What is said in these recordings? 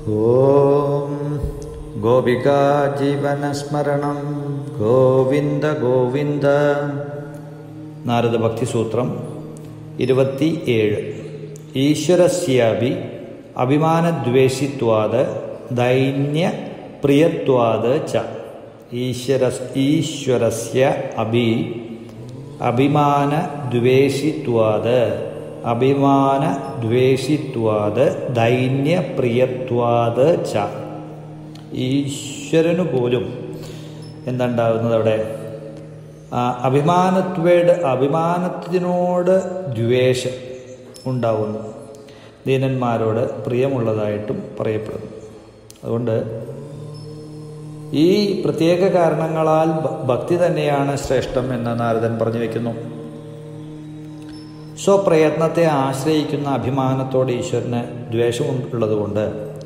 ഓം ഗോപികാ ജീവനസ്മരണം ഗോവിന്ദ ഗോവിന്ദ. നാരദ ഭക്തിസൂത്രം 27. ഈശ്വരസ്യാപി അഭിമാനദ്വേഷിത്വാത് ദൈന്യ പ്രിയത്വാത് ച. ഈശ്വരസ്യ അഭിമാനദ്വേഷിത്വാത് ദൈന്യപ്രിയത്വാത് ച. ഈശ്വരനു പോലും എന്തുണ്ടാകുന്നത് അവിടെ? അഭിമാനത്തിനോട് ദ്വേഷം ഉണ്ടാവുന്നു. ദീനന്മാരോട് പ്രിയമുള്ളതായിട്ടും പറയപ്പെടുന്നു. അതുകൊണ്ട് ഈ പ്രത്യേക കാരണങ്ങളാൽ ഭക്തി തന്നെയാണ് ശ്രേഷ്ഠം എന്ന് നാരദൻ പറഞ്ഞു വയ്ക്കുന്നു. സ്വപ്രയത്നത്തെ ആശ്രയിക്കുന്ന അഭിമാനത്തോട് ഈശ്വരന് ദ്വേഷമുള്ളതുകൊണ്ട്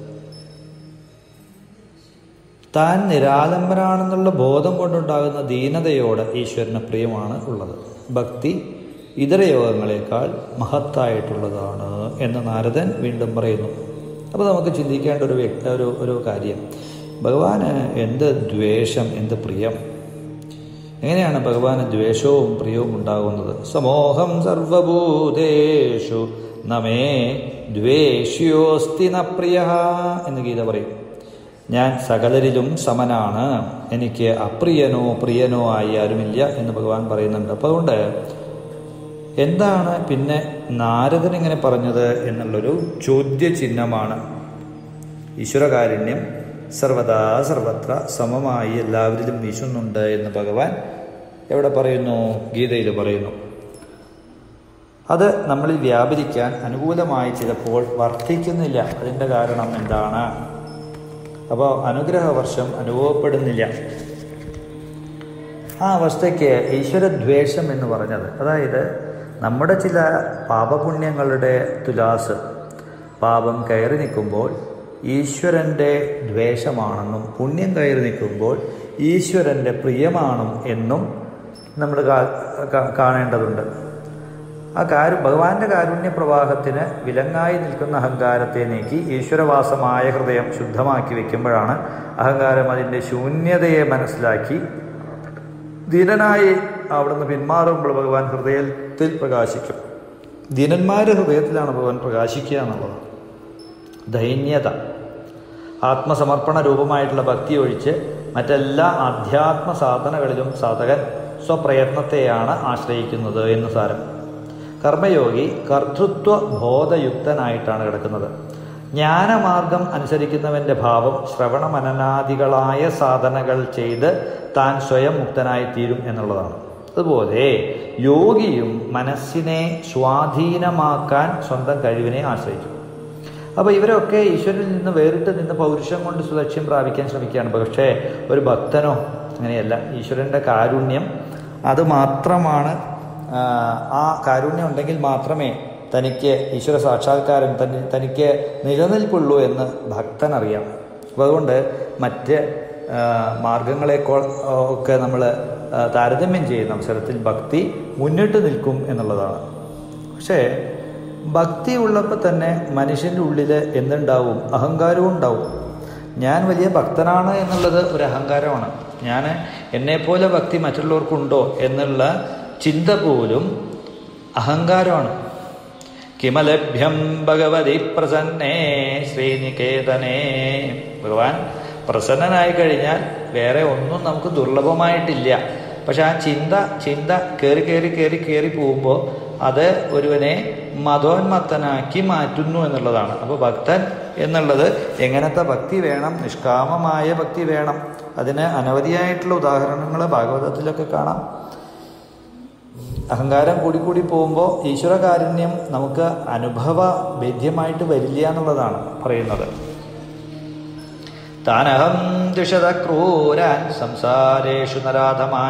താൻ നിരാലംബനാണെന്നുള്ള ബോധം കൊണ്ടുണ്ടാകുന്ന ദീനതയോട് ഈശ്വരന് പ്രിയമാണ് ഉള്ളത്. ഭക്തി ഇതര യോഗങ്ങളെക്കാൾ മഹത്തായിട്ടുള്ളതാണ് എന്ന് നാരദൻ വീണ്ടും പറയുന്നു. അപ്പോൾ നമുക്ക് ചിന്തിക്കേണ്ട ഒരു കാര്യം, ഭഗവാന് എന്ത് ദ്വേഷം, എന്ത് പ്രിയം? എങ്ങനെയാണ് ഭഗവാന് ദ്വേഷവും പ്രിയവും ഉണ്ടാകുന്നത്? സമോഹം സർവഭൂതേഷു നമേ ദ്വേഷ്യോസ്തി ന പ്രിയ എന്ന് ഗീത പറയും. ഞാൻ സകലരിലും സമനാണ്, എനിക്ക് അപ്രിയനോ പ്രിയനോ ആയി ആരുമില്ല എന്ന് ഭഗവാൻ പറയുന്നുണ്ട്. അപ്പോൾ അതുകൊണ്ട് എന്താണ് പിന്നെ നാരദൻ ഇങ്ങനെ പറഞ്ഞത് എന്നുള്ളൊരു ചോദ്യചിഹ്നമാണ്. ഈശ്വരകാരുണ്യം സർവദാ സർവത്ര സമമായി എല്ലാവരിലും വീശുന്നുണ്ട് എന്ന് ഭഗവാൻ എവിടെ പറയുന്നു? ഗീതയിൽ പറയുന്നു. അത് നമ്മളിൽ വ്യാപരിക്കാൻ അനുകൂലമായി ചിലപ്പോൾ വർദ്ധിക്കുന്നില്ല. അതിൻ്റെ കാരണം എന്താണ്? അപ്പോൾ അനുഗ്രഹവർഷം അനുഭവപ്പെടുന്നില്ല. ആ അവസ്ഥയ്ക്ക് ഈശ്വരദ്വേഷം എന്ന് പറഞ്ഞത്, അതായത് നമ്മുടെ ചില പാപപുണ്യങ്ങളുടെ തുലാസ് പാപം കയറി നിൽക്കുമ്പോൾ ഈശ്വരൻ്റെ ദ്വേഷമാണെന്നും പുണ്യം കയറി നിൽക്കുമ്പോൾ ഈശ്വരൻ്റെ പ്രിയമാണെന്നും എന്നും നമ്മൾ കാണേണ്ടതുണ്ട്. ആ ഭഗവാന്റെ കാരുണ്യ പ്രവാഹത്തിന് വിലങ്ങായി നിൽക്കുന്ന അഹങ്കാരത്തെ നീക്കി ഈശ്വരവാസമായ ഹൃദയം ശുദ്ധമാക്കി വയ്ക്കുമ്പോഴാണ് അഹങ്കാരം അതിൻ്റെ ശൂന്യതയെ മനസ്സിലാക്കി ദീനനായി അവിടുന്ന് പിന്മാറുമ്പോൾ ഭഗവാൻ ഹൃദയത്തിൽ പ്രകാശിക്കും. ദീനന്മാരുടെ ഹൃദയത്തിലാണ് ഭഗവാൻ പ്രകാശിക്കുക എന്നുള്ളത്. ദൈന്യത, ആത്മസമർപ്പണ രൂപമായിട്ടുള്ള ഭക്തി ഒഴിച്ച് മറ്റെല്ലാ അധ്യാത്മ സാധനകളിലും സാധകൻ സ്വപ്രയത്നത്തെയാണ് ആശ്രയിക്കുന്നത് എന്ന് സാരം. കർമ്മയോഗി കർത്തൃത്വ ബോധയുക്തനായിട്ടാണ് കിടക്കുന്നത്. ജ്ഞാനമാർഗം അനുസരിക്കുന്നവൻ്റെ ഭാവം ശ്രവണമനനാദികളായ സാധനകൾ ചെയ്ത് താൻ സ്വയം മുക്തനായിത്തീരും എന്നുള്ളതാണ്. അതുപോലെ യോഗിയും മനസ്സിനെ സ്വാധീനമാക്കാൻ സ്വന്തം കഴിവിനെ ആശ്രയിക്കും. അപ്പോൾ ഇവരൊക്കെ ഈശ്വരനിൽ നിന്ന് വേറിട്ട് നിന്ന് പൗരുഷം കൊണ്ട് സുലക്ഷ്യം പ്രാപിക്കാൻ ശ്രമിക്കുകയാണ്. പക്ഷേ ഒരു ഭക്തനോ അങ്ങനെയല്ല. ഈശ്വരൻ്റെ കാരുണ്യം അത് മാത്രമാണ്. ആ കാരുണ്യം ഉണ്ടെങ്കിൽ മാത്രമേ തനിക്ക് ഈശ്വര സാക്ഷാത്കാരം തനിക്ക് നിലനിൽപ്പുള്ളൂ എന്ന് ഭക്തനറിയാം. അപ്പോൾ അതുകൊണ്ട് മറ്റ് മാർഗങ്ങളെയൊക്കെ നമ്മൾ താരതമ്യം ചെയ്യുന്ന അവസരത്തിൽ ഭക്തി മുന്നിട്ട് നിൽക്കും എന്നുള്ളതാണ്. പക്ഷേ ഭക്തി ഉള്ളപ്പോൾ തന്നെ മനുഷ്യൻ്റെ ഉള്ളിൽ എന്തുണ്ടാവും? അഹങ്കാരവും ഉണ്ടാവും. ഞാൻ വലിയ ഭക്തനാണ് എന്നുള്ളത് ഒരു അഹങ്കാരമാണ്. ഞാൻ എന്നെപ്പോലെ ഭക്തി മറ്റുള്ളവർക്കുണ്ടോ എന്നുള്ള ചിന്ത പോലും അഹങ്കാരമാണ്. കിമലഭ്യം ഭഗവതി പ്രസന്നേ ശ്രീനികേതനേ. ഭഗവാൻ പ്രസന്നനായി കഴിഞ്ഞാൽ വേറെ ഒന്നും നമുക്ക് ദുർലഭമായിട്ടില്ല. പക്ഷെ ആ ചിന്ത കയറി പോകുമ്പോൾ അത് ഒരുവനെ മതോന്മത്തനാക്കി മാറ്റുന്നു എന്നുള്ളതാണ്. അപ്പോൾ ഭക്തൻ എന്നുള്ളത് എങ്ങനത്തെ ഭക്തി വേണം? നിഷ്കാമമായ ഭക്തി വേണം. അതിന് അനവധിയായിട്ടുള്ള ഉദാഹരണങ്ങൾ ഭാഗവതത്തിലൊക്കെ കാണാം. അഹങ്കാരം കൂടി പോകുമ്പോൾ ഈശ്വരകാരുണ്യം നമുക്ക് അനുഭവ വേദ്യമായിട്ട് വരില്ല എന്നുള്ളതാണ് പറയുന്നത്. താനഹം ദിഷത ക്രൂരാൻ സംസാരേഷു നരാധമാൻ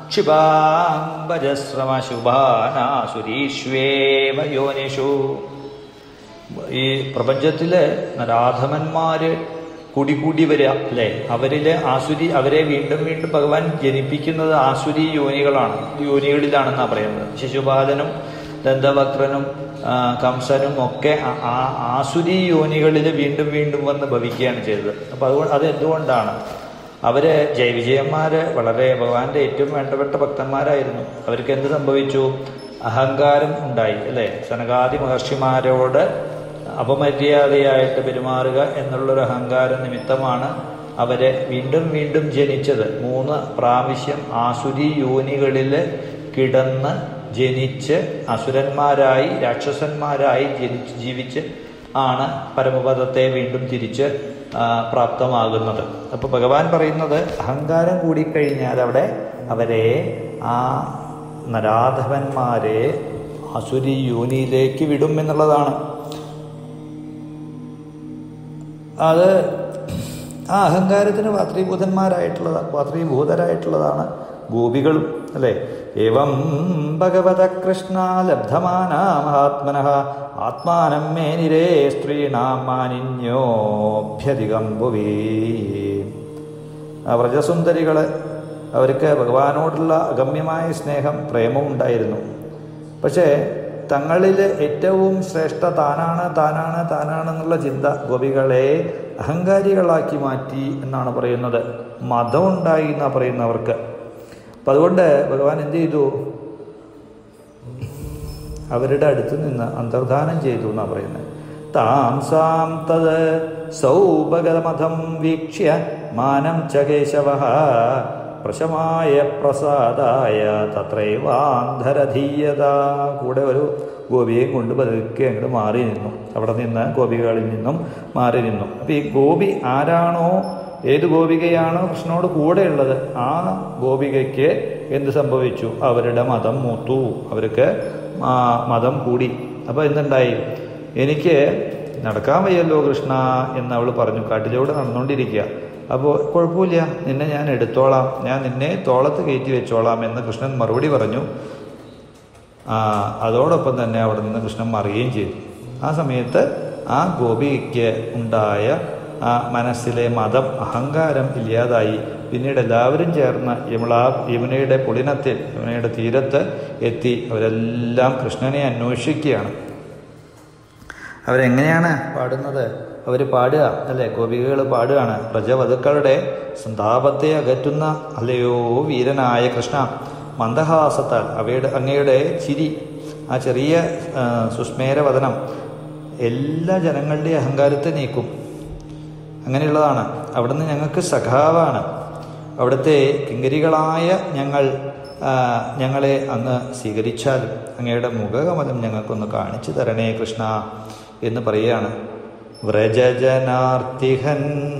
ക്ഷുഭാംബജശ്രമശുഭാനാസുരീഷ്വേവ യോനിഷു. ഈ പ്രപഞ്ചത്തിലെ നരാധമന്മാര് കൂടി വരിക അല്ലേ? അവരെ വീണ്ടും ഭഗവാൻ ജനിപ്പിക്കുന്നത് ആസുരി യോനികളിലാണെന്നാണ് പറയുന്നത്. ശിശുപാലനും ദന്തവക്രനും കംസനും ഒക്കെ ആസുരി യോനികളിൽ വീണ്ടും വീണ്ടും വന്ന് ഭവിക്കുകയാണ് ചെയ്തത്. അപ്പോൾ അത് എന്തുകൊണ്ടാണ്? അവർ ജയവിജയന്മാർ വളരെ ഭഗവാന്റെ ഏറ്റവും വേണ്ടപ്പെട്ട ഭക്തന്മാരായിരുന്നു. അവർക്ക് എന്ത് സംഭവിച്ചു? അഹങ്കാരം ഉണ്ടായി അല്ലേ? സനകാദി മഹർഷിമാരോട് അപമര്യാദയായിട്ട് പെരുമാറുക എന്നുള്ളൊരു അഹങ്കാര നിമിത്തമാണ് അവരെ വീണ്ടും വീണ്ടും ജനിച്ചത്. 3 പ്രാവശ്യം ആസുരി യോനികളിൽ കിടന്ന് ജനിച്ച് അസുരന്മാരായി രാക്ഷസന്മാരായി ജീവിച്ച് ആണ് പരമപദത്തെ വീണ്ടും തിരിച്ച് പ്രാപ്തമാകുന്നത്. അപ്പോൾ ഭഗവാൻ പറയുന്നത് അഹങ്കാരം കൂടിക്കഴിഞ്ഞാൽ അവിടെ അവരെ ആ നരാധവന്മാരെ അസുരി യോനിയിലേക്ക് വിടും എന്നുള്ളതാണ്. അത് ആ അഹങ്കാരത്തിന് പാത്രീഭൂതരായിട്ടുള്ളതാണ് ഗോപികളും അല്ലേ? ഏവം ഭഗവത കൃഷ്ണ ലബ്ധമാനാ മഹാത്മനഃ ആത്മാനം മേനിരേ സ്ത്രീണാം മാനിന്യോഭ്യധികം ഭുവി. വ്രജസുന്ദരികള് അവർക്ക് ഭഗവാനോടുള്ള അഗമ്യമായ സ്നേഹം പ്രേമവും ഉണ്ടായിരുന്നു. പക്ഷേ തങ്ങളിൽ ഏറ്റവും ശ്രേഷ്ഠ താനാണെന്നുള്ള ചിന്ത ഗോപികളെ അഹങ്കാരികളാക്കി മാറ്റി എന്നാണ് പറയുന്നത്. മതമുണ്ടായി എന്നാണ് പറയുന്നവർക്ക്. അപ്പം അതുകൊണ്ട് ഭഗവാൻ എന്ത് ചെയ്തു? അവരുടെ അടുത്ത് നിന്ന് അന്തർധാനം ചെയ്തു എന്നാണ് പറയുന്നത്. താം സാം തത് സൗഭഗമതം വീക്ഷ്യ മാനം ച കേശവഃ പ്രശമായ പ്രസാദായ തത്രൈവാന്ധരധീയത. കൂടെ ഒരു ഗോപിയെ കൊണ്ട് പതുക്കെ അങ്ങോട്ട് മാറി നിന്നു. അവിടെ നിന്ന് ഗോപികളിൽ നിന്നും മാറി നിന്നു. അപ്പം ഈ ഗോപി ആരാണോ, ഏത് ഗോപികയാണോ കൃഷ്ണനോട് കൂടെയുള്ളത്, ആ ഗോപികയ്ക്ക് എന്ത് സംഭവിച്ചു? അവരുടെ മതം മൂത്തു, അവർക്ക് മതം കൂടി. അപ്പോൾ എന്തുണ്ടായി? എനിക്ക് നടക്കാൻ വയ്യല്ലോ കൃഷ്ണ എന്ന് അവൾ പറഞ്ഞു. കാട്ടിലൂടെ നടന്നുകൊണ്ടിരിക്കുക. അപ്പോൾ കുഴപ്പമില്ല, നിന്നെ ഞാൻ എടുത്തോളാം, ഞാൻ നിന്നെ തോളത്ത് കയറ്റി വെച്ചോളാം എന്ന് കൃഷ്ണൻ മറുപടി പറഞ്ഞു. അതോടൊപ്പം തന്നെ അവിടെ നിന്ന് കൃഷ്ണൻ മറിയുകയും ചെയ്തു. ആ സമയത്ത് ആ ഗോപിക്ക് ഉണ്ടായ ആ മനസ്സിലെ മതം, അഹങ്കാരം ഇല്ലാതായി. പിന്നീട് എല്ലാവരും ചേർന്ന് യമുനയുടെ പുളിനത്തിൽ, യമുനയുടെ തീരത്ത് എത്തി. അവരെല്ലാം കൃഷ്ണനെ അന്വേഷിക്കുകയാണ്. അവരെങ്ങനെയാണ് പാടുന്നത്? അവർ പാടുക അല്ലേ? ഗോപികകൾ പാടുകയാണ്. പ്രജവധുക്കളുടെ സന്താപത്തെ അകറ്റുന്ന അല്ലയോ വീരനായ കൃഷ്ണ, മന്ദഹാസത്താൽ അങ്ങയുടെ ചിരി, ആ ചെറിയ സുസ്മേരവദനം എല്ലാ ജനങ്ങളുടെയും അഹങ്കാരത്തെ നീക്കും. അങ്ങനെയുള്ളതാണ്. അവിടുന്ന് ഞങ്ങൾക്ക് സഖാവാണ്. അവിടുത്തെ കിങ്കരികളായ ഞങ്ങളെ അങ്ങ് സ്വീകരിച്ചാലും അങ്ങയുടെ മുഖകമലം ഞങ്ങൾക്കൊന്ന് കാണിച്ചു തരണേ കൃഷ്ണ എന്ന് പറയുകയാണ്. വ്രജജനാർത്തിഹൻ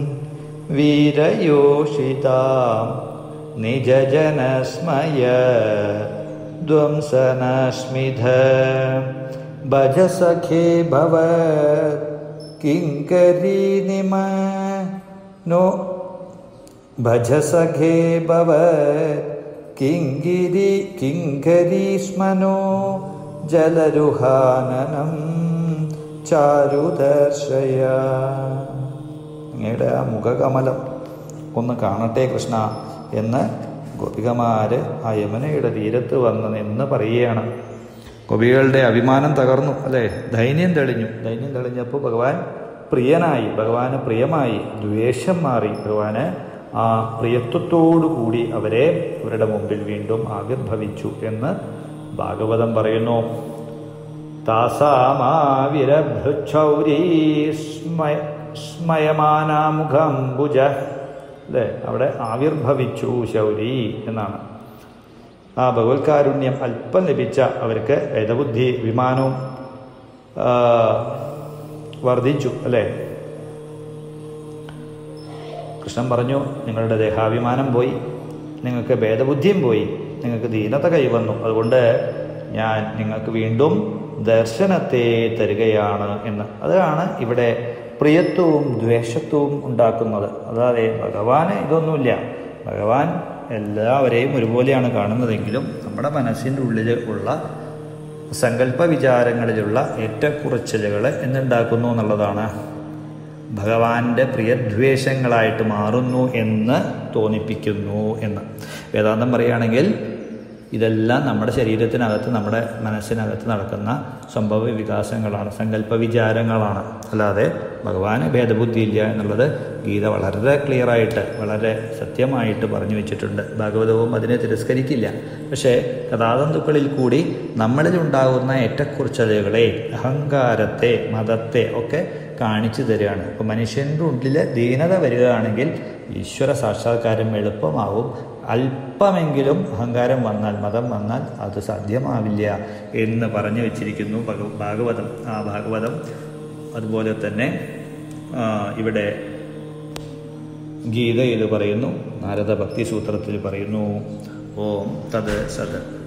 വീരയോഷിതാം നിജജനസ്മയ ധ്വംസനസ്മിധ ഭജസഖേ ഭവ കിങ്കരീനിമനോ ഭജസഖേ ഭവ കിങ്കരീസ്മനോ ജലരുഹാനനം ചാരുദർശയ. അങ്ങയുടെ ആ മുഖകമലം ഒന്ന് കാണട്ടെ കൃഷ്ണ എന്ന് ഗോപികമാര് ആ യമുനയുടെ തീരത്ത് വന്ന് നിന്ന് പറയുകയാണ്. ഗോപികളുടെ അഭിമാനം തകർന്നു അല്ലേ? ധൈര്യം തെളിഞ്ഞപ്പോൾ ഭഗവാൻ പ്രിയനായി, ഭഗവാന് പ്രിയമായി, ദ്വേഷം മാറി. ഭഗവാന് ആ പ്രിയത്വത്തോടു കൂടി അവരുടെ മുമ്പിൽ വീണ്ടും ആവിർഭവിച്ചു എന്ന് ഭാഗവതം പറയുന്നു. താസാമാവിരഭൃച്ഛൗരീ സ്മയമാനാമുഖംബുജ അല്ലേ? അവിടെ ആവിർഭവിച്ചു ശൗരി എന്നാണ്. ആ ഭഗവത്കാരുണ്യം അല്പം ലഭിച്ച അവർക്ക് വേദബുദ്ധി വിമാനവും വർദ്ധിച്ചു അല്ലേ? കൃഷ്ണൻ പറഞ്ഞു, നിങ്ങളുടെ ദേഹാഭിമാനം പോയി, നിങ്ങൾക്ക് ഭേദബുദ്ധിയും പോയി, നിങ്ങൾക്ക് ദീനത കൈവന്നു, അതുകൊണ്ട് ഞാൻ നിങ്ങൾക്ക് വീണ്ടും ദർശനത്തെ തരികയാണ് എന്ന്. അതാണ് ഇവിടെ പ്രിയത്വവും ദ്വേഷത്വവും ഉണ്ടാക്കുന്നത്. അതായത് ഭഗവാന് ഇതൊന്നുമില്ല. ഭഗവാൻ എല്ലാവരെയും ഒരുപോലെയാണ് കാണുന്നതെങ്കിലും നമ്മുടെ മനസ്സിൻ്റെ ഉള്ളിൽ ഉള്ള സങ്കല്പ വിചാരങ്ങളിലുള്ള ഏറ്റക്കുറച്ചിലുകൾ എന്നുണ്ടാക്കുന്നു എന്നുള്ളതാണ്. ഭഗവാന്റെ പ്രിയദ്വേഷങ്ങളായിട്ട് മാറുന്നു എന്ന് തോന്നിപ്പിക്കുന്നു എന്ന്. വേദാന്തം പറയുകയാണെങ്കിൽ ഇതെല്ലാം നമ്മുടെ ശരീരത്തിനകത്ത്, നമ്മുടെ മനസ്സിനകത്ത് നടക്കുന്ന സംഭവ വികാസങ്ങളാണ്, സങ്കല്പ വിചാരങ്ങളാണ്. അല്ലാതെ ഭഗവാന് ഭേദബുദ്ധിയില്ല എന്നുള്ളത് ഗീത വളരെ ക്ലിയറായിട്ട്, വളരെ സത്യമായിട്ട് പറഞ്ഞു വെച്ചിട്ടുണ്ട്. ഭാഗവതവും അതിനെ തിരസ്കരിക്കില്ല. പക്ഷേ കഥാതന്തുക്കളിൽ കൂടി നമ്മളിലുണ്ടാകുന്ന ഏറ്റക്കുറച്ചിലുകളെ, അഹങ്കാരത്തെ, മതത്തെ ഒക്കെ കാണിച്ചു തരികയാണ്. അപ്പോൾ മനുഷ്യൻ്റെ ഉള്ളിൽ ദീനത വരികയാണെങ്കിൽ ഈശ്വര സാക്ഷാത്കാരം എളുപ്പമാവും. അല്പമെങ്കിലും അഹങ്കാരം വന്നാൽ, മതം വന്നാൽ അത് സാധ്യമാവില്ല എന്ന് പറഞ്ഞു വച്ചിരിക്കുന്നു ഭാഗവതം. ആ ഭാഗവതം അതുപോലെ തന്നെ ഇവിടെ ഗീതയിൽ പറയുന്നു, നാരദ ഭക്തി സൂത്രത്തിൽ പറയുന്നു. ഓം തത് സത്.